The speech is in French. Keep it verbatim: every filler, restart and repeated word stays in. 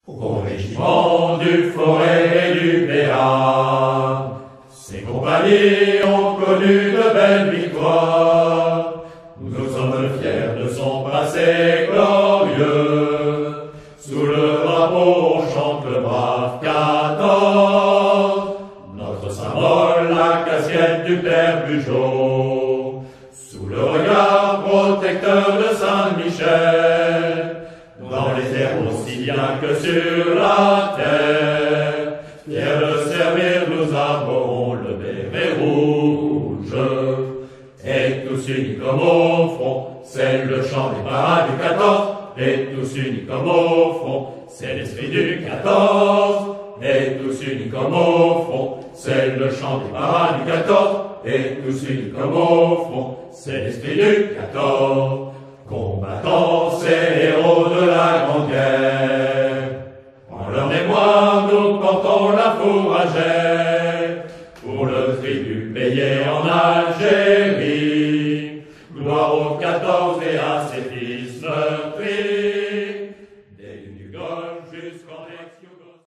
Au régiment du Forêt et du Béarn, ces compagnies ont connu de belles victoires. Nous sommes fiers de son passé glorieux. Sous le drapeau chante le brave quatorze, notre symbole, la casquette du père Bugeaud. Sous le regard protecteur de Saint-Michel, dans les airs aussi bien que sur la terre, fiers de servir, nous arborons le béret rouge. Et tous unis comme au front, c'est le chant des parades du quatorze. Et tous unis comme au front, c'est l'esprit du quatorze. Et tous unis comme au front, c'est le chant des parades du quatorze. Et tous unis comme au front, c'est l'esprit du quatorze. Combattants, ces héros de la Grande Guerre, en leur mémoire nous portons la fourragère, pour le tribut payé en Algérie. Gloire au quatorze et à ses fils meurtris.